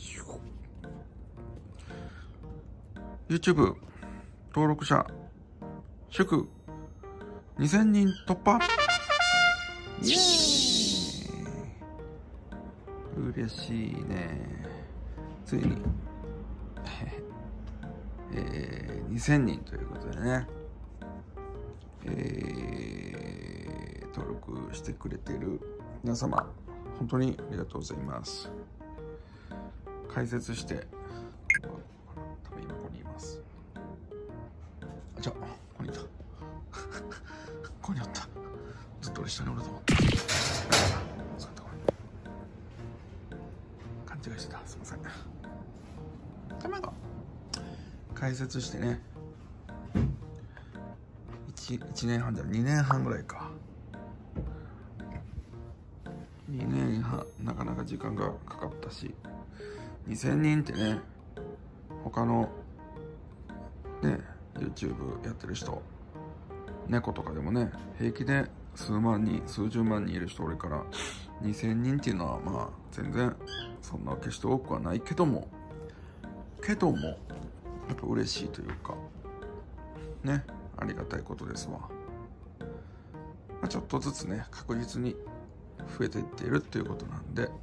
YouTube 登録者祝2000人突破。イエーイ、嬉しいね。ついに2000人ということでね、登録してくれている皆様、本当にありがとうございます。解説して多分今ここにいます。ここにいたここにあった。ずっと俺下におると思って勘違いしてた。すいません。解説してね、1年半じゃ2年半ぐらいか。2年半、なかなか時間がかかったし、2000人ってね、他のね YouTube やってる人、猫とかでもね、平気で数万人数十万人いる人おるから、2000人っていうのはまあ全然そんな決して多くはないけどもやっぱ嬉しいというかね、ありがたいことですわ。ちょっとずつね、確実に増えていっているっていうことなんで、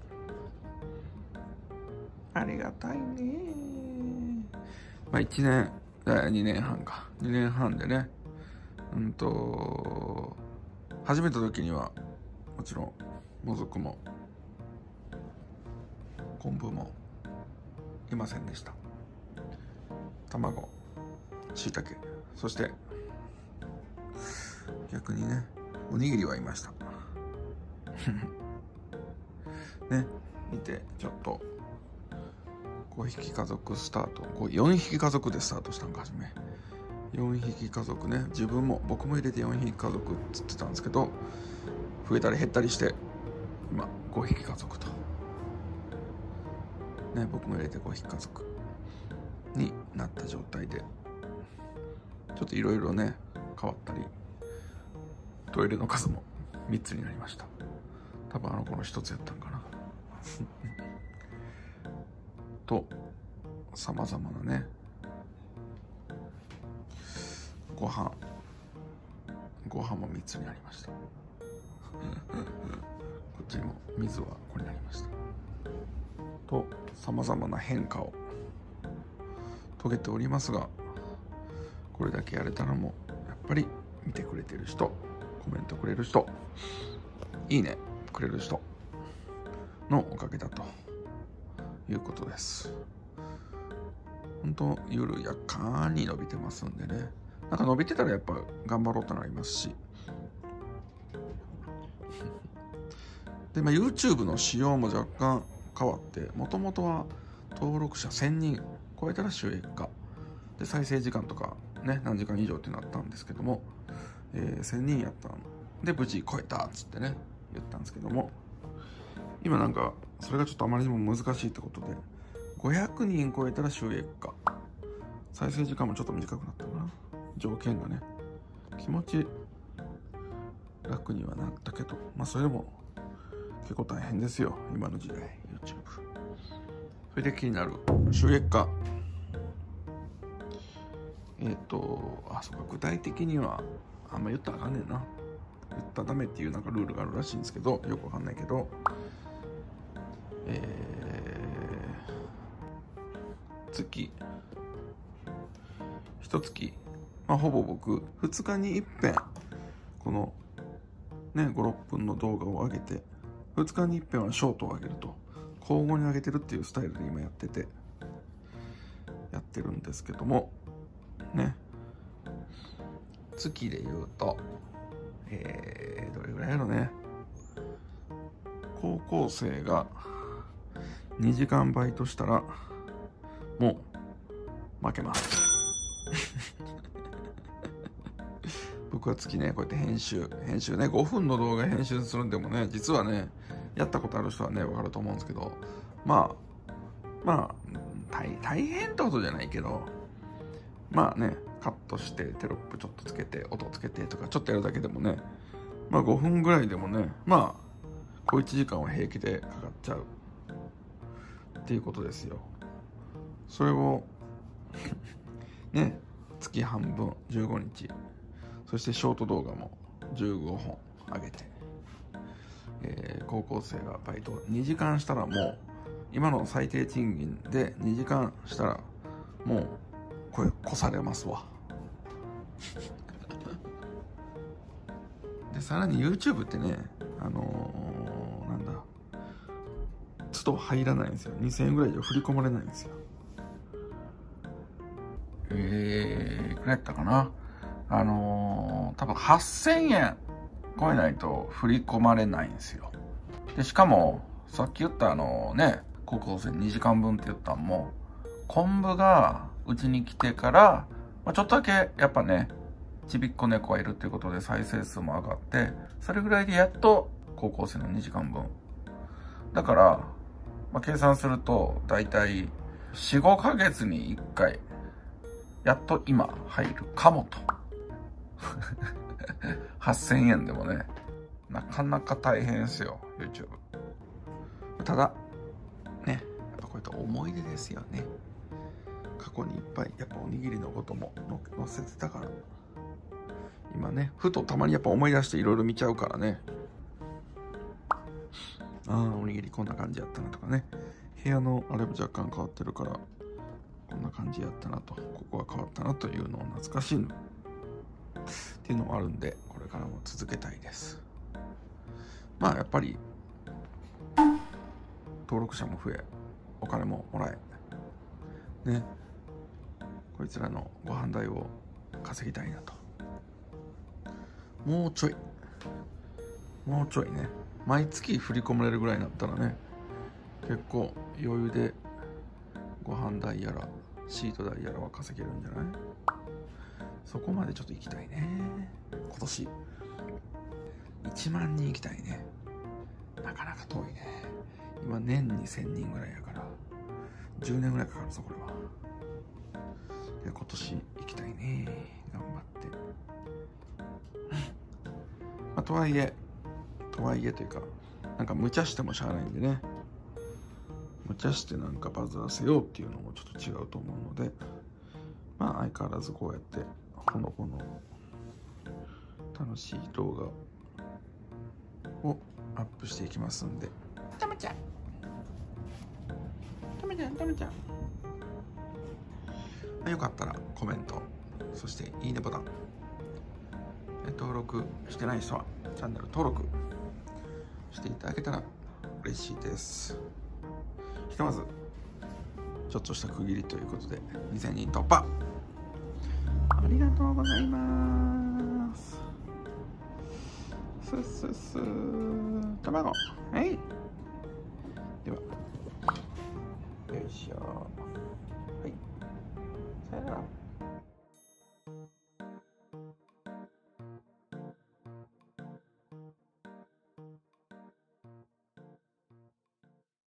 ありがたいね。1年2年半か、2年半でね、始めた時にはもちろんもずくも昆布もいませんでした。卵、しいたけ、そして逆にね、おにぎりはいましたね、見てちょっと5匹家族スタート、4匹家族でスタートしたんか、初め4匹家族ね、僕も入れて4匹家族っつってたんですけど、増えたり減ったりして今5匹家族とね、僕も入れて5匹家族になった状態で、ちょっといろいろね変わったり、トイレの数も3つになりました。多分この1つやったんかなと、さまざまなね、ご飯も3つになりましたこっちにも水はこれになりましたと、さまざまな変化を遂げておりますが、これだけやれたのもやっぱり見てくれてる人、コメントくれる人、いいねくれる人のおかげだということです。本当緩やかに伸びてますんでね、なんか伸びてたらやっぱ頑張ろうとなりますし、で、YouTube の仕様も若干変わって、もともとは登録者1000人超えたら収益化で、再生時間とかね、何時間以上ってなったんですけども、1000人やったんで無事超えたっつってね言ったんですけども、今なんかそれがちょっとあまりにも難しいってことで、500人超えたら収益化、再生時間もちょっと短くなったかな、条件がね。気持ち楽にはなったけど、それでも結構大変ですよ、今の時代 YouTube。 それで気になる収益化、そうか、具体的にはあんま言ったらあかんねんな。言ったらダメっていうなんかルールがあるらしいんですけど、よくわかんないけど、一月、ほぼ僕2日に一遍このね 5,6 分の動画を上げて、2日に一遍はショートを上げると、交互に上げてるっていうスタイルで今やってるんですけどもね、月で言うとどれぐらいやろね、高校生が2時間バイトしたらもう負けます僕は月ね、こうやって編集ね、5分の動画編集するんでもね、実はね、やったことある人はね分かると思うんですけど、大変ってことじゃないけど、カットしてテロップちょっとつけて音つけてとかちょっとやるだけでもね、5分ぐらいでもね、小1時間は平気でかかっちゃうっっていうことですよ。それをね、月半分15日、そしてショート動画も15本上げて、高校生がバイト2時間したらもう今の最低賃金で2時間したらもうこれ越されますわでさらに YouTube ってね、なんだ、都度入らないんですよ。2000円ぐらいじゃ振り込まれないんですよ。いくらやったかな、多分8000円超えないと振り込まれないんですよ。でしかもさっき言った高校生2時間分って言ったんも、昆布がうちに来てから、ちょっとだけやっぱね、ちびっこ猫がいるっていうことで再生数も上がって、それぐらいでやっと高校生の2時間分だから、計算するとだいたい 4,5 ヶ月に1回やっと今入るかもと8000円でもね、なかなか大変ですよ YouTube。 ただね、やっぱこういった思い出ですよね。過去にいっぱいやっぱおにぎりのことも載せてたから、今ねふとたまにやっぱ思い出していろいろ見ちゃうからね、ああおにぎりこんな感じやったなとかね、部屋のあれも若干変わってるからこんな感じやったなと、ここは変わったなというのを懐かしいのっていうのもあるんで、これからも続けたいです。やっぱり登録者も増え、お金ももらえね、こいつらのご飯代を稼ぎたいなと。もうちょいね、毎月振り込まれるぐらいになったらね、結構余裕でご飯代やらシート代やらは稼げるんじゃない？そこまでちょっと行きたいね。今年1万人行きたいね。なかなか遠いね。今年に1000人ぐらいやから10年ぐらいかかるぞこれは。今年行きたいね、頑張って。とはいえというか、なんか無茶してもしゃあないんでね、無茶してなんかバズらせようっていうのもちょっと違うと思うので、相変わらずこうやってほのぼの楽しい動画をアップしていきますんで、たまちゃんよかったらコメント、そしていいねボタン、登録してない人はチャンネル登録していただけたら嬉しいです。ひとまずちょっとした区切りということで2000人突破、ありがとうございます。卵、はい、ではよいしょ、はい、さよなら。